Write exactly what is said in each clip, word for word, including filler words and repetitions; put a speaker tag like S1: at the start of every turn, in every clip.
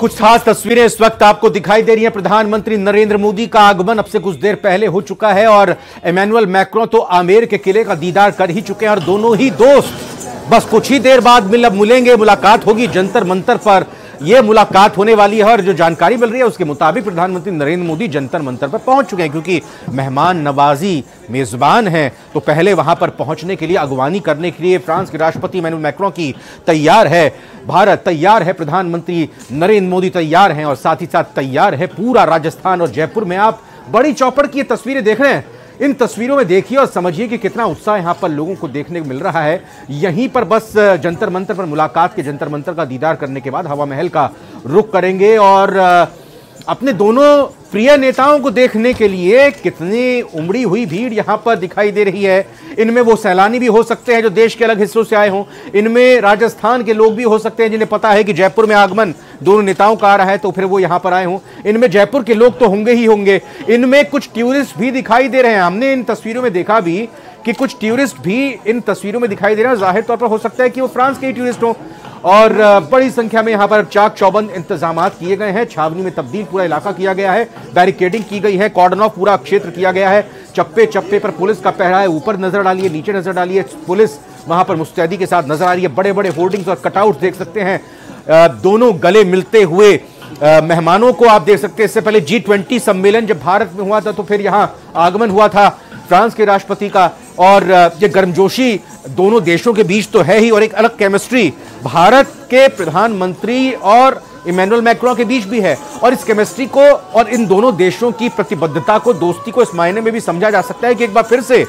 S1: कुछ खास तस्वीरें इस वक्त आपको दिखाई दे रही हैं। प्रधानमंत्री नरेंद्र मोदी का आगमन अब से कुछ देर पहले हो चुका है और इमैनुअल मैक्रों तो आमेर के किले का दीदार कर ही चुके हैं और दोनों ही दोस्त बस कुछ ही देर बाद मिल मिलेंगे। मुलाकात होगी जंतर मंतर पर, यह मुलाकात होने वाली है और जो जानकारी मिल रही है उसके मुताबिक प्रधानमंत्री नरेंद्र मोदी जंतर मंतर पर पहुंच चुके हैं, क्योंकि मेहमान नवाजी मेजबान हैं तो पहले वहां पर पहुंचने के लिए, अगवानी करने के लिए फ्रांस के राष्ट्रपति इमैनुअल मैक्रों की तैयार है, भारत तैयार है, प्रधानमंत्री नरेंद्र मोदी तैयार हैं और साथ ही साथ तैयार है पूरा राजस्थान। और जयपुर में आप बड़ी चौपड़ की तस्वीरें देख रहे हैं। इन तस्वीरों में देखिए और समझिए कि कितना उत्साह यहां पर लोगों को देखने को मिल रहा है। यहीं पर बस जंतर मंतर पर मुलाकात के जंतर मंतर का दीदार करने के बाद हवा महल का रुख करेंगे और अपने दोनों प्रिय नेताओं को देखने के लिए कितनी उमड़ी हुई भीड़ यहां पर दिखाई दे रही है। इनमें वो सैलानी भी हो सकते हैं जो देश के अलग हिस्सों से आए हों, इनमें राजस्थान के लोग भी हो सकते हैं जिन्हें पता है कि जयपुर में आगमन दोनों नेताओं का आ रहा है तो फिर वो यहां पर आए हों, इनमें जयपुर के लोग तो होंगे ही होंगे, इनमें कुछ टूरिस्ट भी दिखाई दे रहे हैं। हमने इन तस्वीरों में देखा भी कि कुछ टूरिस्ट भी इन तस्वीरों में दिखाई दे रहे हैं। जाहिर तौर पर हो सकता है कि वो फ्रांस के ही टूरिस्ट हों और बड़ी संख्या में यहां पर चाक चौबंद इंतजामात किए गए हैं। छावनी में तब्दील पूरा इलाका किया गया है, बैरिकेडिंग की गई है, कॉर्डन ऑफ पूरा क्षेत्र किया गया है, चप्पे चप्पे पर पुलिस का पहरा है। ऊपर नजर डालिए, नीचे नजर डालिए, पुलिस वहां पर मुस्तैदी के साथ नजर आ रही है। बड़े बड़े होर्डिंग्स और कटआउट देख सकते हैं। दोनों गले मिलते हुए मेहमानों को आप देख सकते हैं। इससे पहले जी ट्वेंटी सम्मेलन जब भारत में हुआ था तो फिर यहां आगमन हुआ था फ्रांस के राष्ट्रपति का और ये गर्मजोशी दोनों देशों के बीच तो है ही और एक अलग केमिस्ट्री भारत के प्रधानमंत्री और इमैनुअल मैक्रों के बीच भी है। और इस केमिस्ट्री को और इन दोनों देशों की प्रतिबद्धता को, दोस्ती को इस मायने में भी समझा जा सकता है कि एक बार फिर से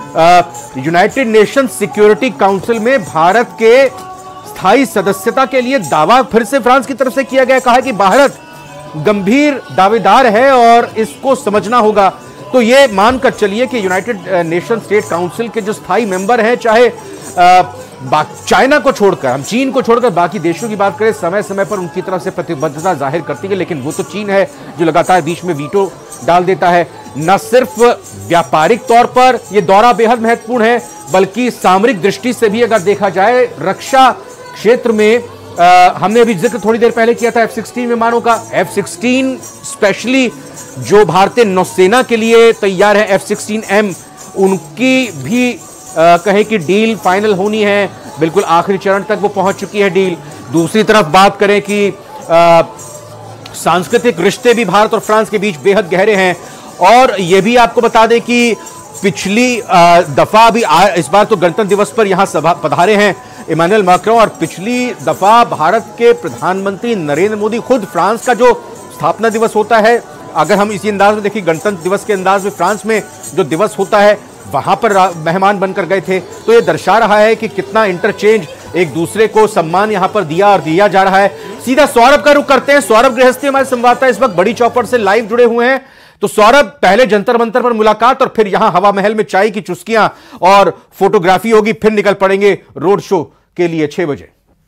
S1: यूनाइटेड नेशंस सिक्योरिटी काउंसिल में भारत के स्थायी सदस्यता के लिए दावा फिर से फ्रांस की तरफ से किया गया। कहा कि भारत गंभीर दावेदार है और इसको समझना होगा। तो ये मानकर चलिए कि यूनाइटेड नेशन स्टेट काउंसिल के जो स्थायी मेंबर हैं, चाहे चाइना को छोड़कर, हम चीन को छोड़कर बाकी देशों की बात करें, समय समय पर उनकी तरफ से प्रतिबद्धता जाहिर करती है, लेकिन वो तो चीन है जो लगातार बीच में वीटो डाल देता है। न सिर्फ व्यापारिक तौर पर यह दौरा बेहद महत्वपूर्ण है, बल्कि सामरिक दृष्टि से भी अगर देखा जाए, रक्षा क्षेत्र में आ, हमने अभी जिक्र थोड़ी देर पहले किया था एफ सिक्सटीन विमानों का। एफ सिक्सटीन स्पेशली जो भारतीय नौसेना के लिए तैयार है, एफ सिक्सटीन एम, उनकी भी आ, कहें कि डील फाइनल होनी है, बिल्कुल आखिरी चरण तक वो पहुंच चुकी है डील। दूसरी तरफ बात करें कि सांस्कृतिक रिश्ते भी भारत और फ्रांस के बीच बेहद गहरे हैं और यह भी आपको बता दें कि पिछली दफा भी आ, इस बार तो गणतंत्र दिवस पर यहां सभा पधारे हैं इमैनुअल मैक्रों और पिछली दफा भारत के प्रधानमंत्री नरेंद्र मोदी खुद फ्रांस का जो स्थापना दिवस होता है, अगर हम इसी अंदाज में देखिए गणतंत्र दिवस के अंदाज में फ्रांस में जो दिवस होता है वहां पर मेहमान बनकर गए थे। तो ये दर्शा रहा है कि कितना इंटरचेंज, एक दूसरे को सम्मान यहां पर दिया और दिया जा रहा है। सीधा सौरभ का रुख करते हैं। सौरभ गृहस्थी हमारे संवाददाता इस वक्त बड़ी चौपड़ से लाइव जुड़े हुए हैं। तो सौरभ, पहले जंतर मंतर पर मुलाकात और फिर यहां हवा महल में चाय की चुस्कियां और फोटोग्राफी होगी, फिर निकल पड़ेंगे रोड शो के लिए छह बजे।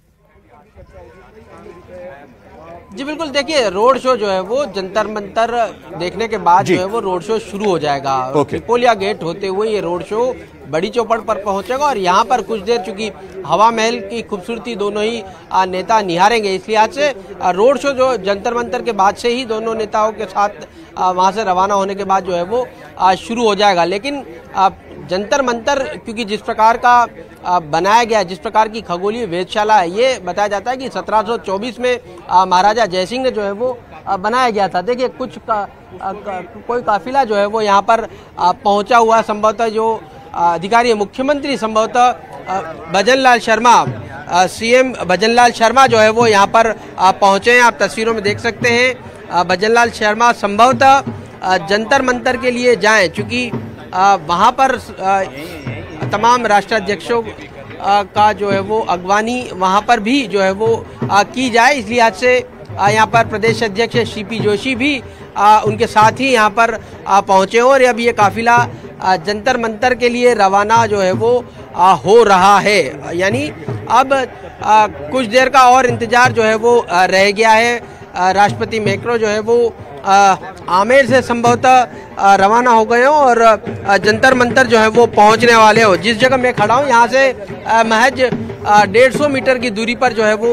S2: जी बिल्कुल, देखिए रोड शो जो है वो जंतर मंतर देखने के बाद जो है वो रोड शो शुरू हो जाएगा। त्रिपोलिया गेट होते हुए ये रोड शो बड़ी चौपड़ पर पहुंचेगा और यहाँ पर कुछ देर चूंकि हवा महल की खूबसूरती दोनों ही नेता निहारेंगे, इसलिए आज से रोड शो जो जंतर मंतर के बाद से ही दोनों नेताओं के साथ वहाँ से रवाना होने के बाद जो है वो शुरू हो जाएगा। लेकिन जंतर मंतर क्योंकि जिस प्रकार का बनाया गया, जिस प्रकार की खगोलीय वेधशाला है, ये बताया जाता है कि सत्रह सौ चौबीस में महाराजा जयसिंह ने जो है वो बनाया गया था। देखिए कुछ का, का, कोई काफिला जो है वो यहाँ पर पहुँचा हुआ, संभवतः जो अधिकारी है मुख्यमंत्री संभवतः भजनलाल शर्मा, सीएम भजनलाल शर्मा जो है वो यहाँ पर पहुँचे हैं। आप तस्वीरों में देख सकते हैं भजनलाल शर्मा संभवतः जंतर मंतर के लिए जाएं, चूँकि वहाँ पर तमाम राष्ट्राध्यक्षों का जो है वो अगवानी वहाँ पर भी जो है वो की जाए, इसलिए आज से यहाँ पर प्रदेश अध्यक्ष सीपी जोशी भी उनके साथ ही यहाँ पर पहुँचे और अब ये काफिला जंतर मंतर के लिए रवाना जो है वो हो रहा है। यानी अब कुछ देर का और इंतजार जो है वो रह गया है। राष्ट्रपति मैक्रो जो है वो आमेर से संभवतः रवाना हो गए हो और जंतर मंतर जो है वो पहुंचने वाले हो। जिस जगह मैं खड़ा हूं यहाँ से महज डेढ़ सौ मीटर की दूरी पर जो है वो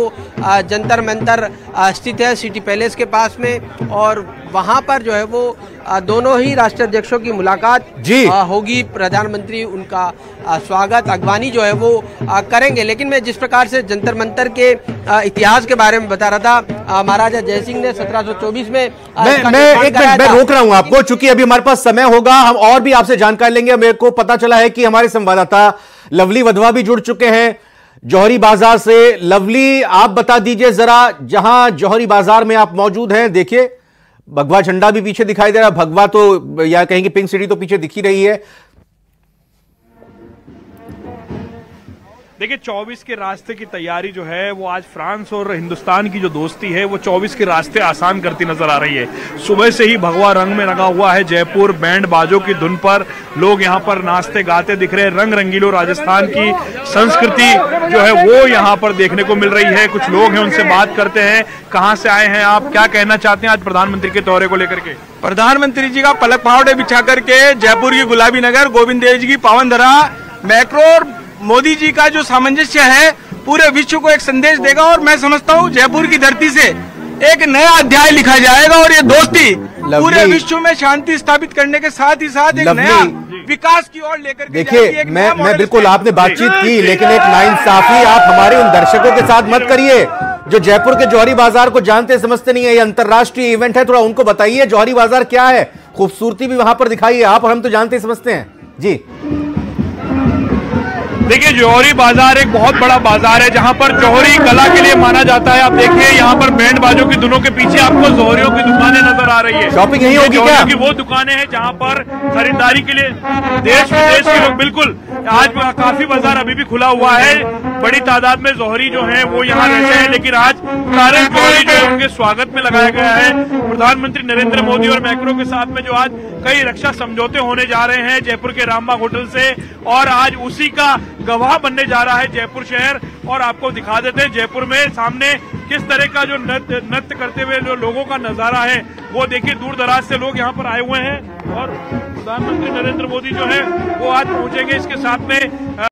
S2: जंतर मंतर स्थित है सिटी पैलेस के पास में, और वहां पर जो है वो दोनों ही राष्ट्राध्यक्षों की मुलाकात जी होगी। प्रधानमंत्री उनका स्वागत अगवानी जो है वो करेंगे। लेकिन मैं जिस प्रकार से जंतर मंतर के इतिहास के बारे में बता रहा था, महाराजा जयसिंह ने सत्रह सौ चौबीस में
S1: मैं, मैं एक मिनट मैं रोक रहा हूं आपको, चूंकि अभी हमारे पास समय होगा, हम और भी आपसे जानकारी लेंगे। मेरे को पता चला है कि हमारे संवाददाता लवली वधवा भी जुड़ चुके हैं जौहरी बाजार से। लवली, आप बता दीजिए जरा, जहां जौहरी बाजार में आप मौजूद हैं, देखिए भगवा झंडा भी पीछे दिखाई दे रहा है। भगवा तो या कहेंगे पिंक सिटी तो पीछे दिख ही रही है।
S3: देखिए, चौबीस के रास्ते की तैयारी जो है वो आज फ्रांस और हिंदुस्तान की जो दोस्ती है वो चौबीस के रास्ते आसान करती नजर आ रही है। सुबह से ही भगवा रंग में रंगा हुआ है जयपुर, बैंड बाजों की धुन पर लोग यहाँ पर नाचते गाते दिख रहे हैं। रंग रंगीलो राजस्थान की संस्कृति जो है वो यहाँ पर देखने को मिल रही है। कुछ लोग हैं, उनसे बात करते हैं। कहाँ से आए हैं आप, क्या कहना चाहते हैं आज प्रधानमंत्री के दौरे को लेकर के?
S4: प्रधानमंत्री जी का पलक पहाड़े बिछा करके जयपुर की गुलाबी नगर, गोविंद देव जी की पावन धरा, मैक्रो और मोदी जी का जो सामंजस्य है पूरे विश्व को एक संदेश देगा। और मैं समझता हूँ जयपुर की धरती से एक नया अध्याय लिखा जाएगा और ये दोस्ती पूरे विश्व में शांति स्थापित करने के साथ ही साथ एक नया विकास की ओर लेकर के
S1: देखिए, मैं मैं बिल्कुल, आपने बातचीत की, लेकिन एक नाइंसाफी आप हमारे उन दर्शकों के साथ मत करिए जो जयपुर के जौहरी बाजार को जानते समझते नहीं है। ये अंतर्राष्ट्रीय इवेंट है, थोड़ा उनको बताइए जौहरी बाजार क्या है, खूबसूरती भी वहां पर दिखाइए आप, और हम तो जानते समझते हैं जी।
S3: देखिए, जौहरी बाजार एक बहुत बड़ा बाजार है जहां पर जौहरी कला के लिए माना जाता है। आप देखिए यहाँ पर बैंड बाजों की धुनों के पीछे आपको जौहरियों की दुकानें नजर आ रही है।
S1: शॉपिंग यही होगी क्या?
S3: की वो दुकानें हैं जहां पर खरीदारी के लिए देश विदेश के लोग, बिल्कुल आज काफी बाजार अभी भी खुला हुआ है। बड़ी तादाद में जौहरी जो है वो यहाँ रहते हैं, लेकिन आज सारे जौहरी जो है उनके स्वागत में लगाया गया है। प्रधानमंत्री नरेंद्र मोदी और मैक्रो के साथ में जो आज कई रक्षा समझौते होने जा रहे हैं जयपुर के रामबाग होटल से, और आज उसी का गवाह बनने जा रहा है जयपुर शहर। और आपको दिखा देते हैं जयपुर में सामने किस तरह का जो नृत्य नृत्य करते हुए जो लोगों का नजारा है वो देखिए। दूर दराज से लोग यहाँ पर आए हुए हैं और प्रधानमंत्री नरेंद्र मोदी जो है वो आज पहुंचेंगे। इसके साथ में